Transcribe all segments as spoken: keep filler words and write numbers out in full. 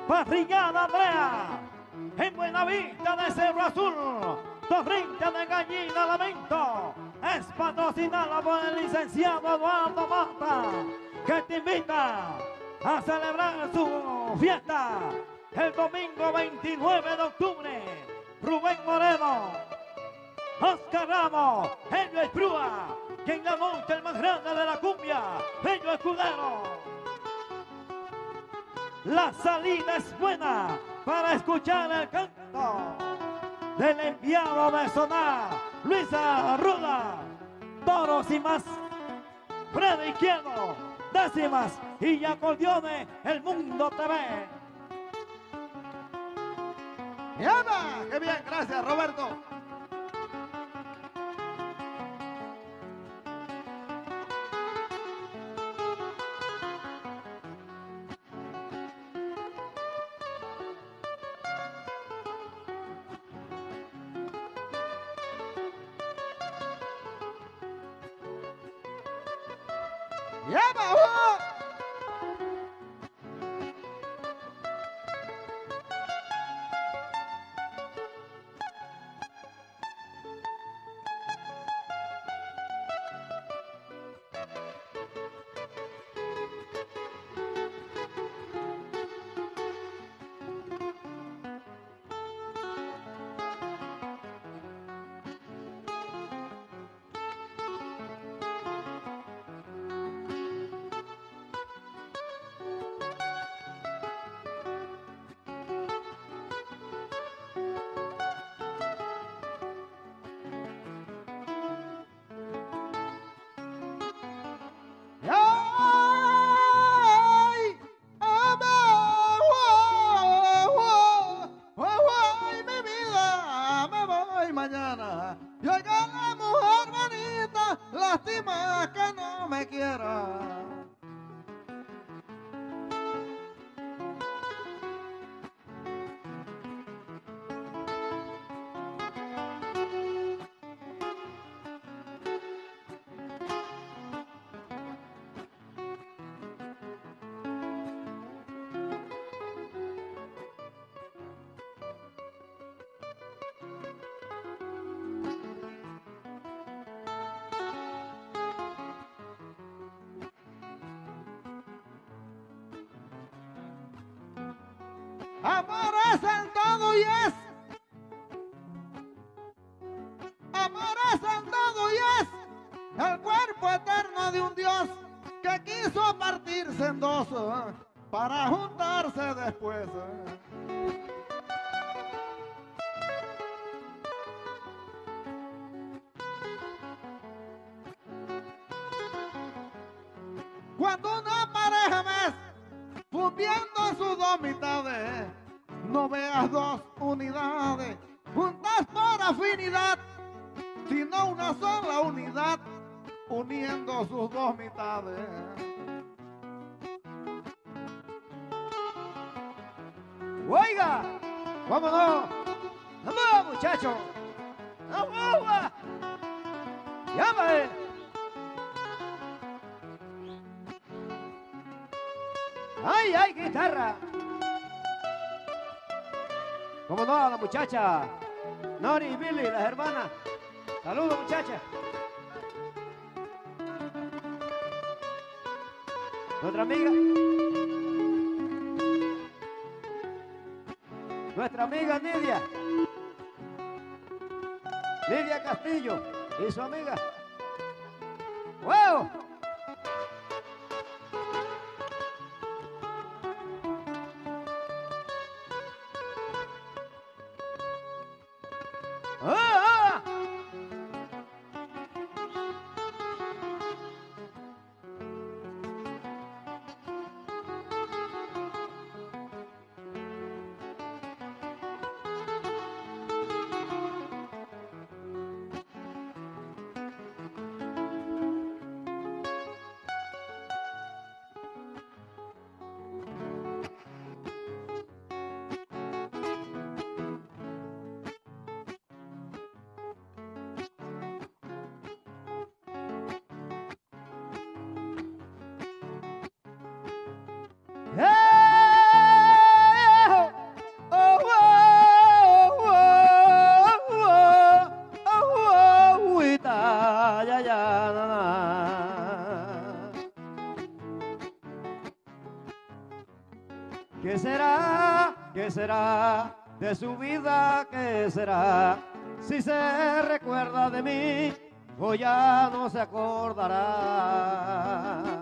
Parrillada Andrea, en Buenavista de Cerro Azul, torrente de gallina lamento, es patrocinada por el licenciado Eduardo Mata, que te invita a celebrar su fiesta el domingo veintinueve de octubre. Rubén Moreno, Oscar Ramos, Elio Esprúa, quien la monta el más grande de la cumbia, Elio Escudero. La salida es buena para escuchar el canto del enviado de sonar, Luisa Ruda, toros y más, Freddy Izquierdo, décimas y acordeones, El Mundo T V. ¡Llama! ¡Qué bien! Gracias, Roberto. ¡Llama! ¡Uh! ¡Ay! ¡Ama! ¡Wow! ¡Wow! ¡Wow! ¡Mi vida! Me voy mañana. Y oiga la mujer bonita, lástima que no me quiera. Amor es el todo y es. Amor es el todo y es el cuerpo eterno de un Dios que quiso partirse en dos eh, para juntarse después. eh. Cuando una pareja ves fundiendo sus dos mitades, no veas dos unidades juntas por afinidad, sino una sola unidad uniendo sus dos mitades. Oiga, vámonos, vamos muchachos, vamos, llámame. ¡Ay, ay, guitarra! ¿Cómo no? A la muchacha Nori y Billy, las hermanas. Saludos, muchachas. Nuestra amiga. Nuestra amiga Nidia. Nidia Castillo y su amiga. ¡Wow! ¡Ah! ¿Qué será? ¿Qué será de su vida? ¿Qué será? Si se recuerda de mí o ya no se acordará.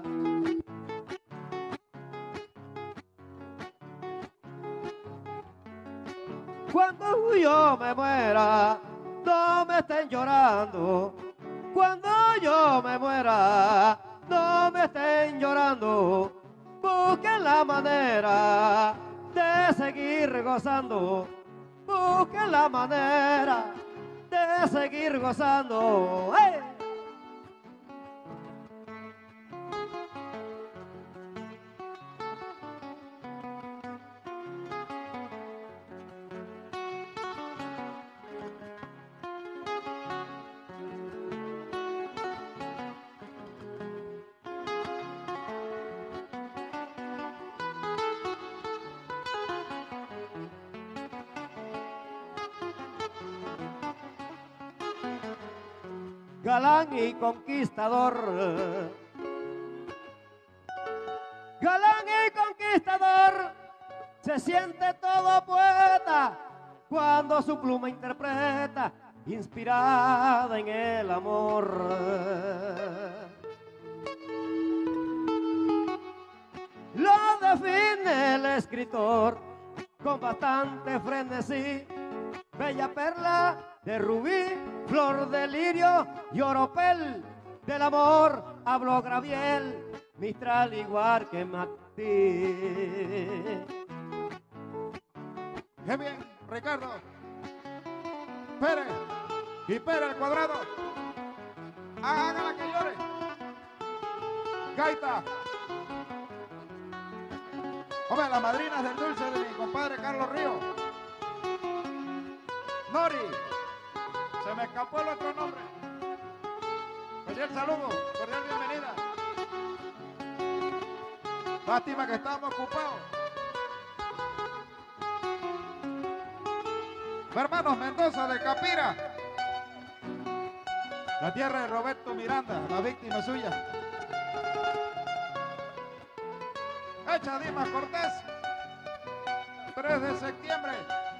Cuando yo me muera, no me estén llorando. Cuando yo me muera, no me estén llorando. Busquen la manera de seguir gozando. Busquen la manera de seguir gozando. ¡Hey! Galán y conquistador, galán y conquistador, se siente todo poeta cuando su pluma interpreta, inspirada en el amor. Lo define el escritor con bastante frenesí, bella perla de rubí, flor de lirio y oropel, del amor habló Graviel, Mistral igual que Martí. ¡Qué bien, Ricardo! Pérez y Pérez al cuadrado. Hágala que llore. Gaita. Hombre, las madrinas del dulce de mi compadre Carlos Ríos. Nori. Se me escapó el otro nombre. Cordial saludo, cordial bienvenida. Lástima que estamos ocupados. Hermanos Mendoza de Capira. La tierra de Roberto Miranda, la víctima suya. Hecha Dimas Cortés. tres de septiembre.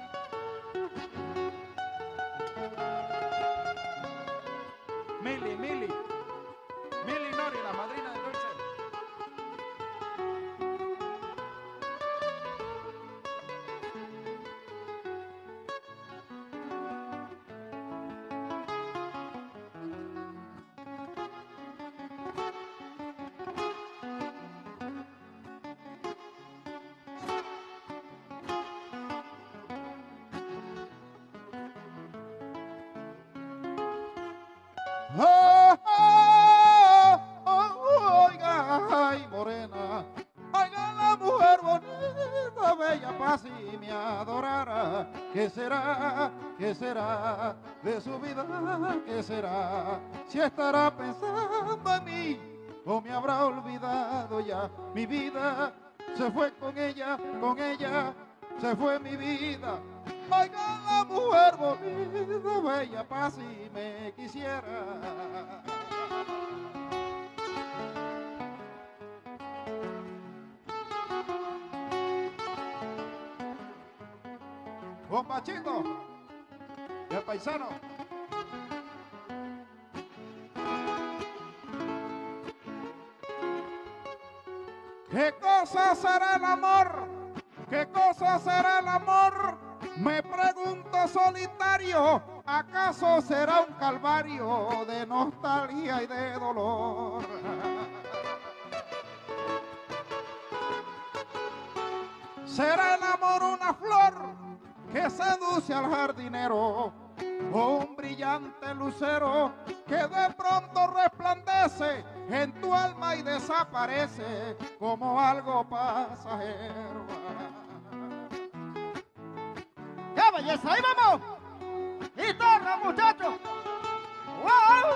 Mili, Mili, Mili Nori, la madrina de dulce. Oh, oh, oh, oiga, ay, morena, oiga la mujer bonita, bella paz y me adorará. ¿Qué será, qué será de su vida? ¿Qué será? Si estará pensando en mí o me habrá olvidado ya. Mi vida se fue con ella, con ella se fue mi vida. Oiga la mujer bonita, bella paz y me quisiera. Bombachito, y el paisano. ¿Qué cosa será el amor? ¿Qué cosa será el amor? Me pregunto solitario, ¿acaso será un calvario de nostalgia y de dolor? ¿Será el amor una flor que seduce al jardinero? ¿O un brillante lucero que de pronto resplandece en tu alma y desaparece como algo pasajero? ¡Qué belleza! ¡Ahí vamos! ¡Guitarra, muchachos! ¡Wow!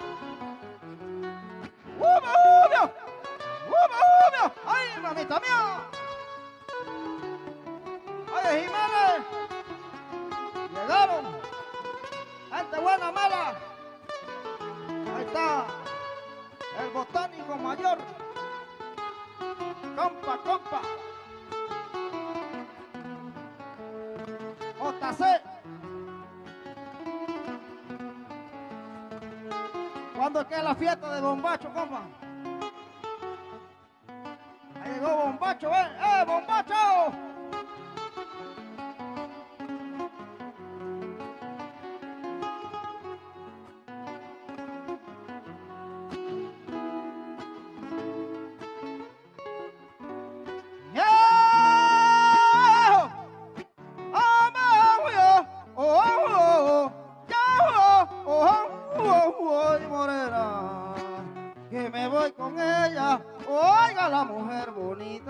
¡Uba, uba! ¡Uba, uba! ¡Ay, mamita mía! ¡Ay, Jiménez! Llegaron. Gente buena, mala. Ahí está el botánico mayor. Compa, compa. Z C. ¿Cuándo es que es la fiesta de Bombacho, compa? Ahí llegó Bombacho, ven. ¡Eh, Bombacho! Que me voy con ella, oiga la mujer bonita.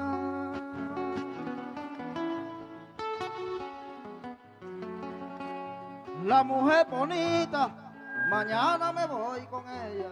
La mujer bonita, mañana me voy con ella.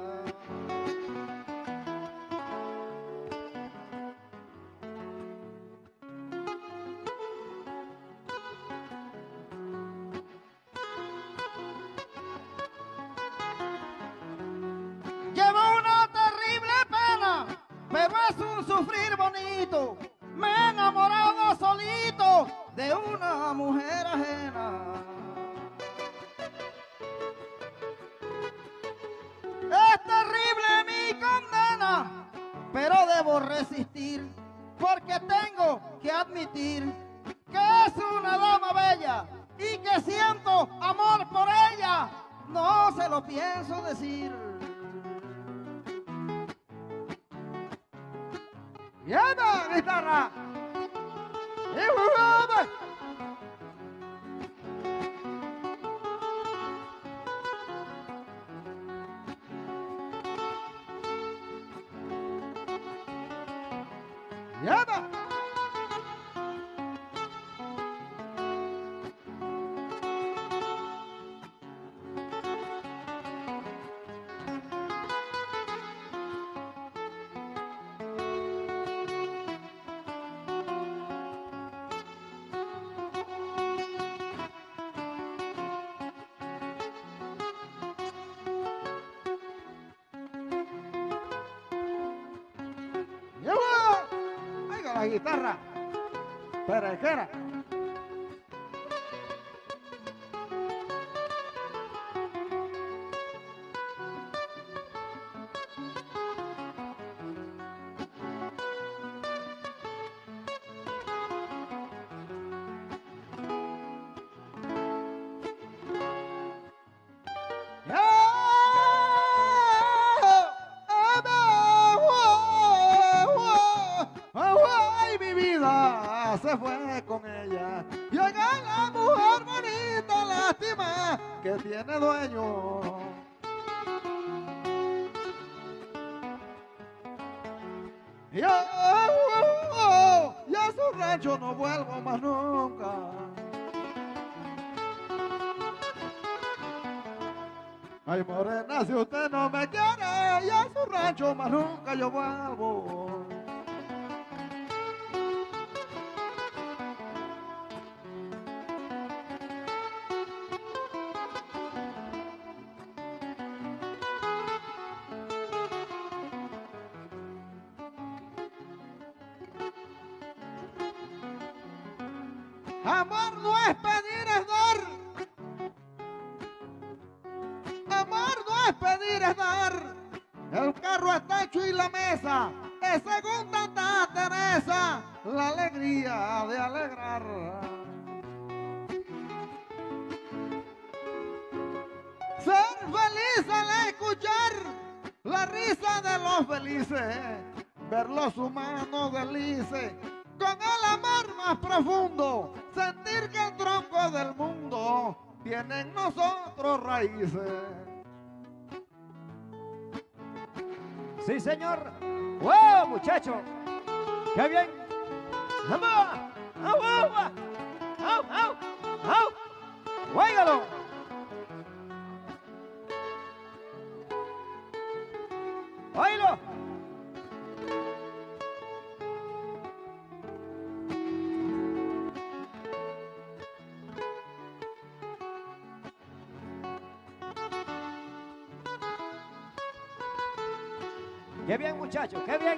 Llevo una terrible pena, pero es un sufrir bonito. Me he enamorado solito de una mujer ajena. Es terrible mi condena, pero debo resistir, porque tengo que admitir que es una dama bella y que siento amor por ella. No se lo pienso decir. ¡Lleva, guitarra! ¡Lleva! ¡Lleva! La guitarra perejera. Se fue con ella. Llega la mujer bonita, lástima que tiene dueño. Y a, y a su rancho no vuelvo más nunca. Ay, morena, si usted no me quiere, y a su rancho más nunca yo vuelvo. Amor no es pedir, es dar. Amor no es pedir, es dar. El carro está hecho y la mesa es según tanta Teresa, la alegría de alegrar. Ser feliz al escuchar la risa de los felices, ver los humanos delices. Con el amor más profundo, sentir que el tronco del mundo tiene en nosotros raíces. Sí, señor. ¡Wow, muchacho! ¡Qué bien! ¡Vamos! ¡Au, au, au! ¡Au! ¡Óigalo! ¡Óigalo! ¡Qué bien, muchachos! ¡Qué bien!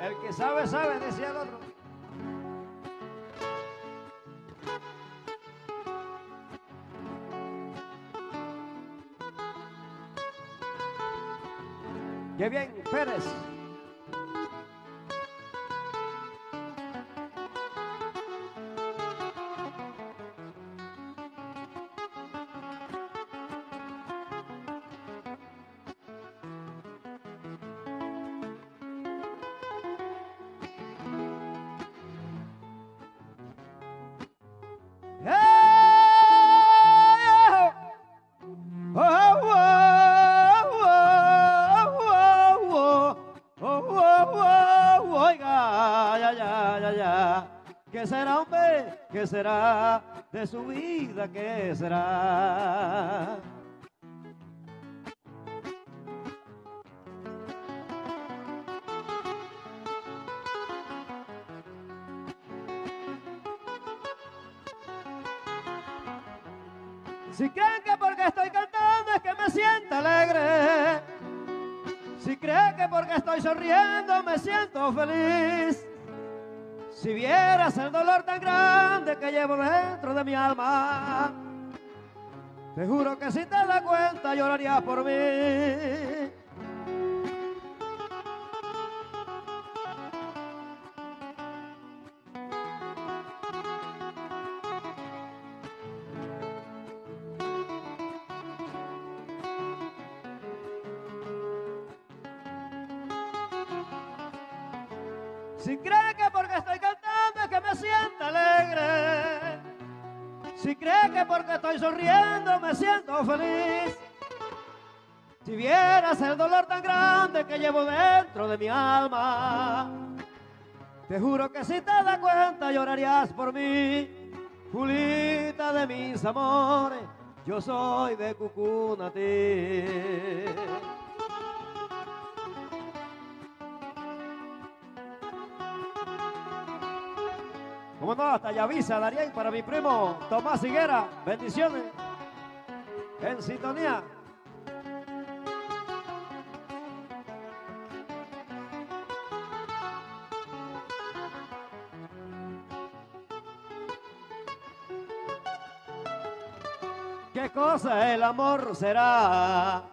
El que sabe, sabe, decía el otro. Qué bien, Pérez. ¿Qué será, hombre? ¿Qué será de su vida? ¿Qué será? Si creen que porque estoy cantando es que me siento alegre, si creen que porque estoy sonriendo me siento feliz, si vieras el dolor tan grande que llevo dentro de mi alma, te juro que si te das cuenta llorarías por mí. Si cree que porque estoy cantando es que me siento alegre, si cree que porque estoy sonriendo me siento feliz, si vieras el dolor tan grande que llevo dentro de mi alma, te juro que si te das cuenta llorarías por mí. Julita de mis amores, yo soy de Cucunatí. Como no, hasta Yavisa, Darien, para mi primo Tomás Higuera, bendiciones, en sintonía. ¿Qué cosa el amor será?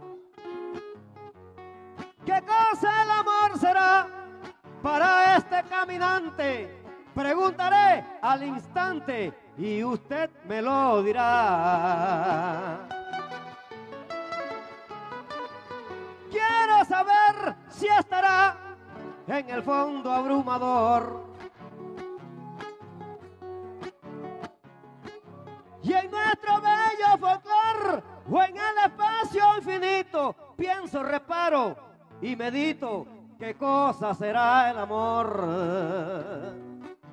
¿Qué cosa el amor será para este caminante? Preguntaré al instante y usted me lo dirá. Quiero saber si estará en el fondo abrumador y en nuestro bello folclor o en el espacio infinito. Pienso, reparo y medito qué cosa será el amor.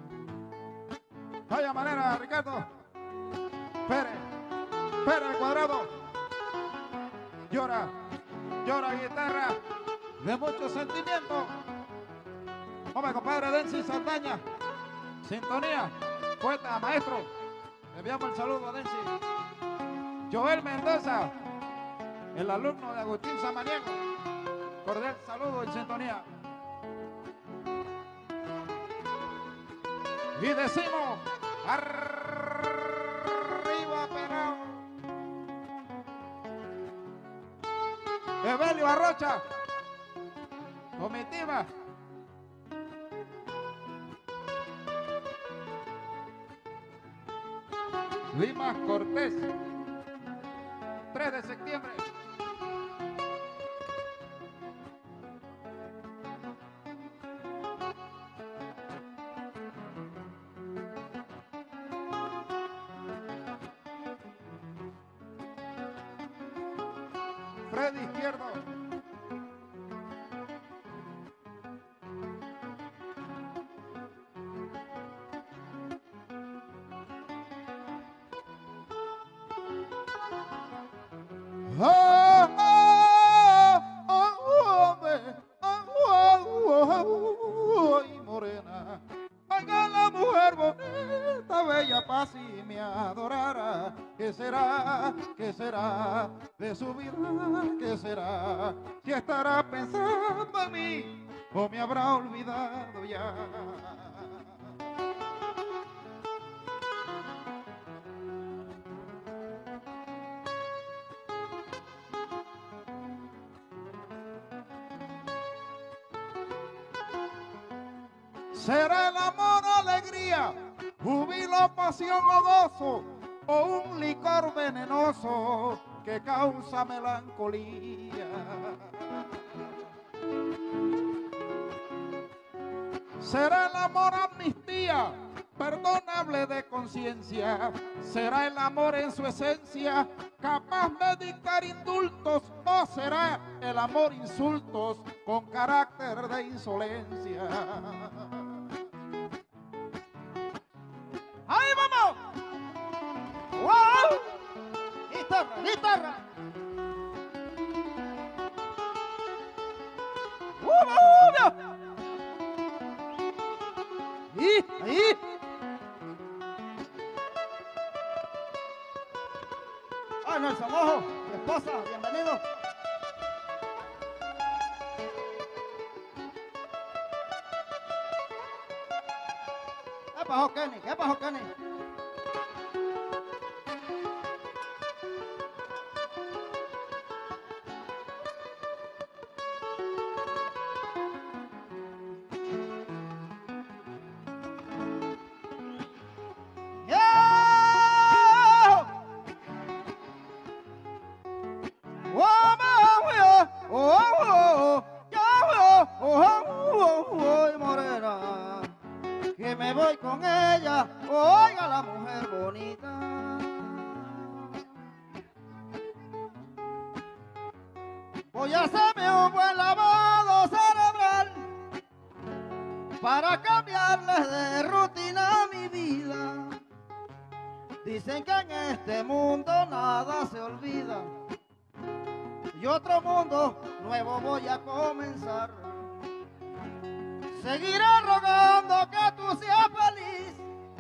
Vaya manera, Ricardo. Pérez, Pérez Cuadrado. Llora, llora guitarra de mucho sentimiento. Hombre, compadre Densi Saldaña. Sintonía, poeta, maestro. Le enviamos el saludo a Densi. Joel Mendoza, el alumno de Agustín Samaniego. Cordial saludo en sintonía. Y decimos, arriba Perao. Evelio Arrocha, comitiva. Lima Cortés, tres de septiembre. Freddy Izquierdo. Oh, oh, oh, oh, oh, oh, morena, oiga la mujer bonita, bella paz y me adorará. ¿Qué será? ¿Qué será de su vida? ¿Qué será? Si estará pensando en mí o me habrá olvidado ya. ¿Será el amor alegría, júbilo, pasión o gozo, o un licor venenoso que causa melancolía? ¿Será el amor amnistía, perdonable de conciencia? ¿Será el amor en su esencia capaz de dictar indultos? ¿O será el amor insultos con carácter de insolencia? ¡Ahí vamos! ¡Wow! ¡Guitarra, guitarra! ¡Uh, ¡Ahí, ahí! ¡Ay, Nelson Mojo! Mi esposa, bienvenido. ¿Qué pasó, Kenny? ¿Qué pasó, Kenny? Que me voy con ella, oiga la mujer bonita. Voy a hacerme un buen lavado cerebral para cambiarle de rutina a mi vida. Dicen que en este mundo nada se olvida y otro mundo nuevo voy a comenzar. Seguiré rogando que tú seas feliz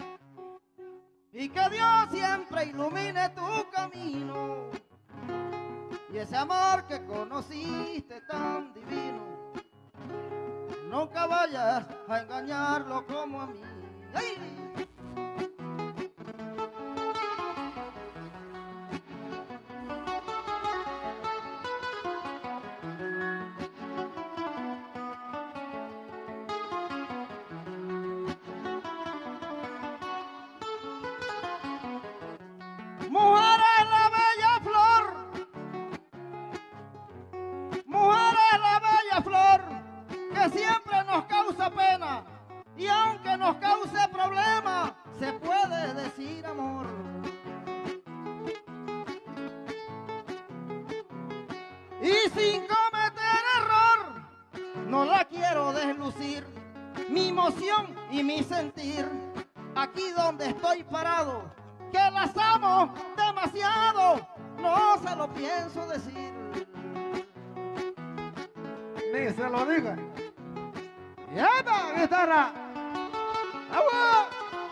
y que Dios siempre ilumine tu camino. Y ese amor que conociste tan divino, nunca vayas a engañarlo como a mí. ¡Ay! Mujer es la bella flor, mujer es la bella flor que siempre nos causa pena y aunque nos cause problema se puede decir amor. Y sin cometer error no la quiero deslucir, mi emoción y mi sentir aquí donde estoy parado, que las amo demasiado, no se lo pienso decir. Ni se lo diga. ¡Y esta guitarra! ¡Agua!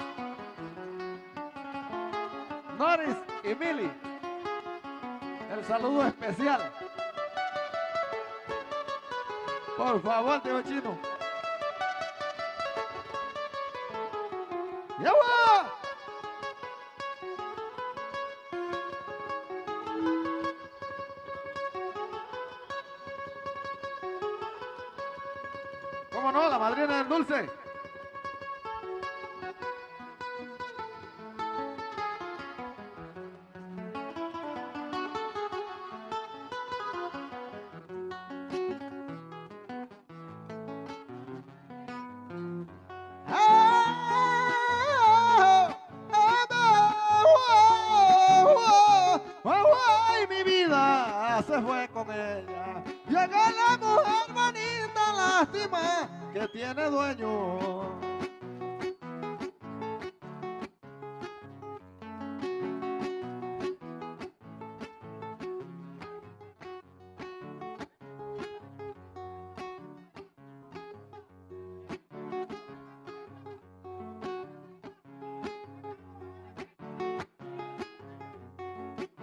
Doris y Mili, el saludo especial. Por favor, tío Chino. ¡Y agua! ¿Cómo no? La madrina del dulce. Ay, mi vida se fue con ella. Llegó la mujer bonita, lástima que tiene dueño.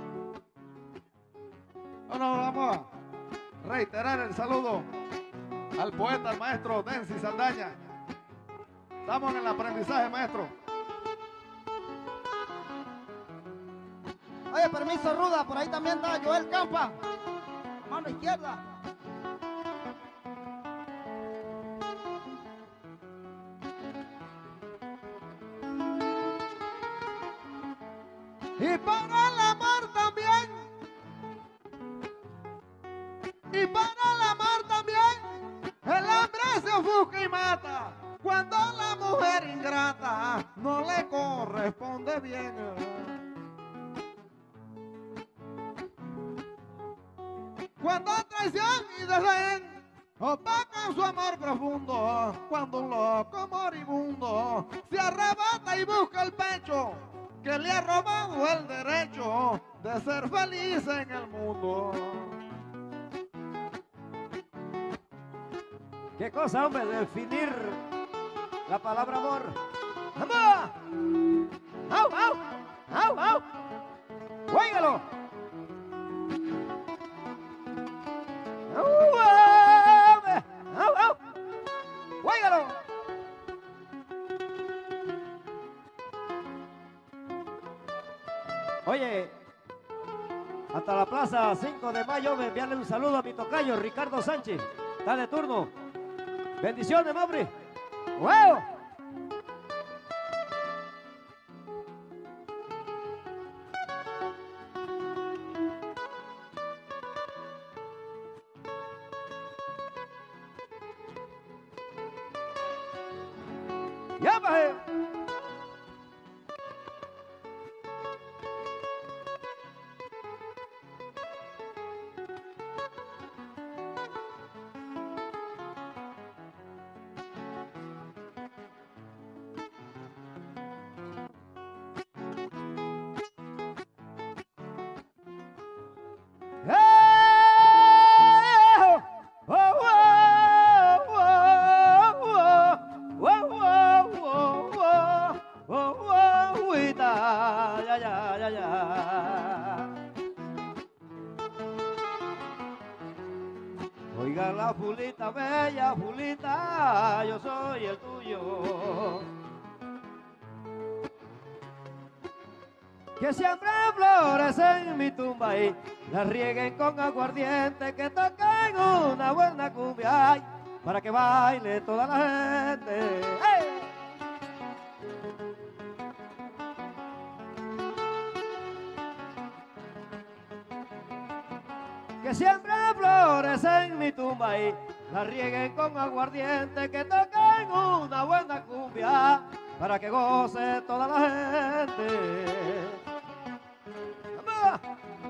Bueno, vamos a reiterar el saludo al poeta, al maestro Densi Saldaña. Estamos en el aprendizaje, maestro. Oye, permiso, Ruda, por ahí también está Joel Campa, a mano izquierda. Y para el amor también, y para el amor también, el hombre se ofusca y mata, cuando la mujer ingrata no le corresponde bien. Cuando traición y desdén opacan su amor profundo, cuando un loco moribundo se arrebata y busca el pecho que le ha robado el derecho de ser feliz en el mundo. ¿Qué cosa, hombre, definir la palabra amor? ¡Amor! ¡Au, au! ¡Au, au! ¡Juégalo! ¡Au, au! ¡Au, au! ¡Juégalo! Oye, hasta la plaza cinco de mayo me enviarle un saludo a mi tocayo Ricardo Sánchez. Está de turno. Bendiciones, Mabri. ¡Wow! ¡Ya bajé! Oiga la fulita bella, fulita, yo soy el tuyo. Que siempre flores en mi tumba y la rieguen con aguardiente, que toquen una buena cumbia ay, para que baile toda la gente. ¡Hey! Que siempre flores en mi tumba y la rieguen con aguardiente, que toquen una buena cumbia para que goce toda la gente. ¡Vamos!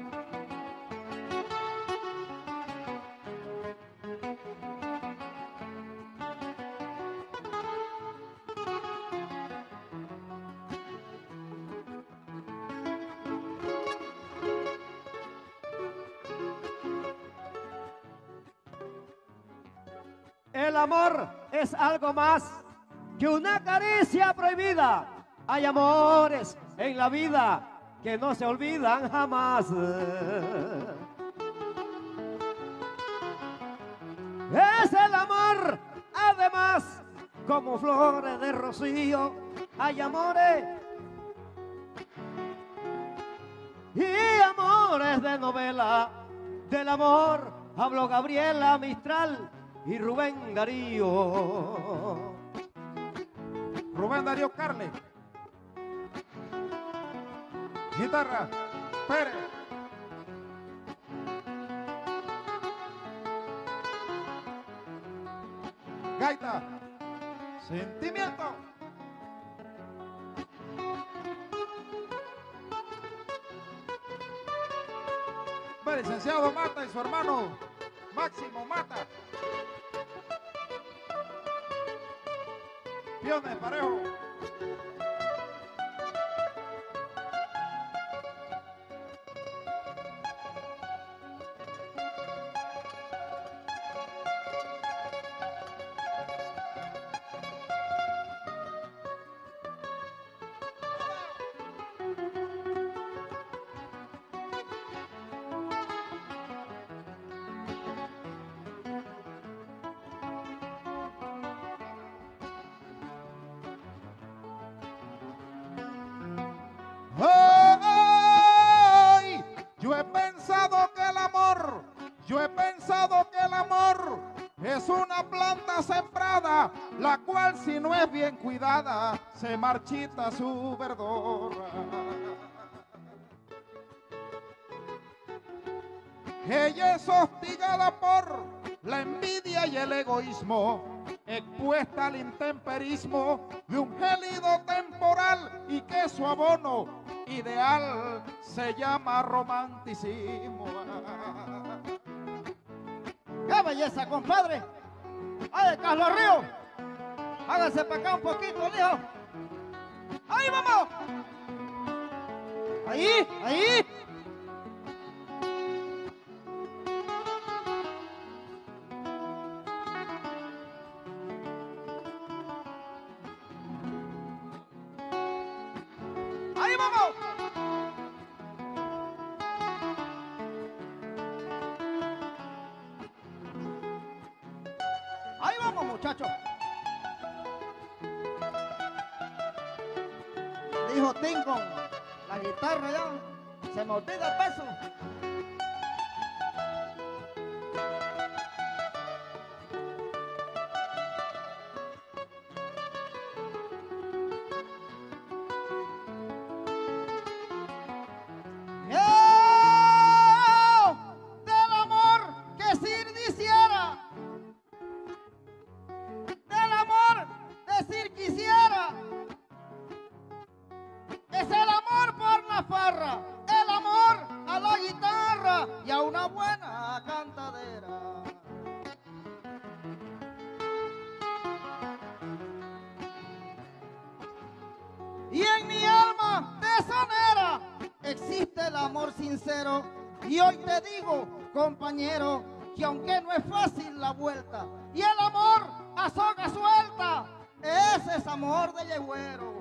El amor es algo más que una caricia prohibida. Hay amores en la vida que no se olvidan jamás. Es el amor, además, como flores de rocío. Hay amores y amores de novela. Del amor habló Gabriela Mistral y Rubén Darío. Rubén Darío Carle. Guitarra, Pérez. Gaita, Sentimiento. El licenciado Mata y su hermano Máximo Mata. Piones parejo. la cual si no es bien cuidada, se marchita su verdor. Ella es hostigada por la envidia y el egoísmo, expuesta al intemperismo de un gélido temporal, y que su abono ideal se llama romanticismo. ¡Qué belleza, compadre! ¡Ay, Carlos Río! Hágase para acá un poquito, hijo. ¡Ahí vamos! ¡Ahí! ¡Ahí! ¡Ahí vamos! ¡Ahí vamos, muchachos! Dijo Tim con la guitarra ya, se me olvida el peso. Del amor que Sir quisiera, del amor decir quisiera, es el amor por la farra, el amor a la guitarra y a una buena cantadera. Y en mi alma tesonera existe el amor sincero, y hoy te digo, compañero, que aunque no es fácil la vuelta y el amor a soga suelta, ese es amor de yegüero.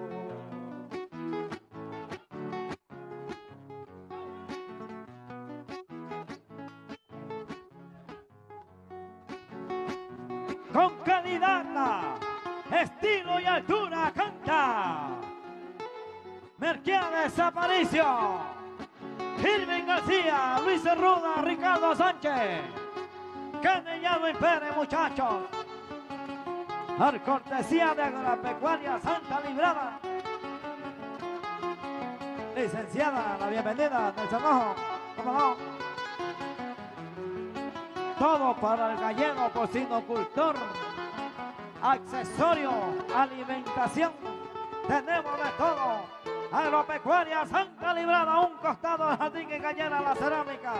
Con calidad, estilo y altura canta Mercedes Aparicio, Irving García, Luis Cerruda, Ricardo Sánchez, Canellado y Pérez, muchachos. Por cortesía de Agropecuaria Santa Librada. Licenciada, la bienvenida del trabajo, ¿cómo no? Todo para el gallego porcino cultor, accesorio, alimentación, tenemos de todo. Agropecuaria Santa Librada, un costado del jardín y gallera la cerámica.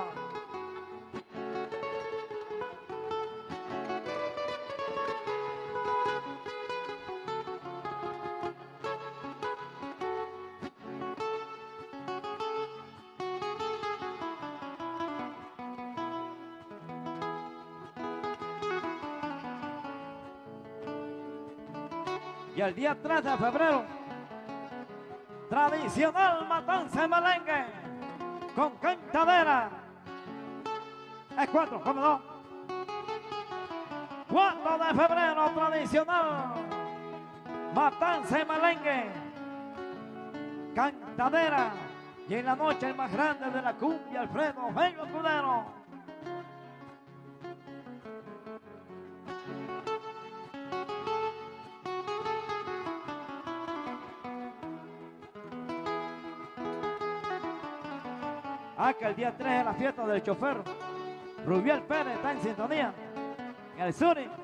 Y el día tres de febrero, tradicional matanza en merengue con cantadera. Es cuatro, ¿cómo no? cuatro de febrero, tradicional matanza en merengue, cantadera. Y en la noche el más grande de la cumbia, Alfredo Bello Cudero. Ah, que el día tres es la fiesta del chofer. Rubiel Pérez está en sintonía. En el Suri.